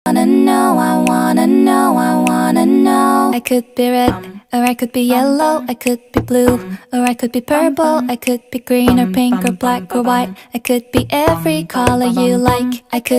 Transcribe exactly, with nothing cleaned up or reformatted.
wanna know, I wanna know, I wanna know. I could be red, or I could be yellow, I could be blue, or I could be purple, I could be green or pink or black or white. I could be every color you like. I could